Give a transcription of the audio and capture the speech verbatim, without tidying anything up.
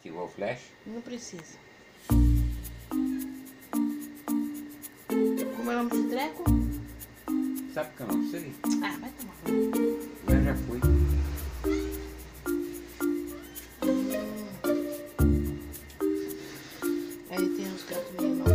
Ativou o flash? Não precisa. Como é o nome desse treco? Sabe que eu não sei? Ah, vai tomar banho. Eu já fui. Aí tem uns gatos meio mal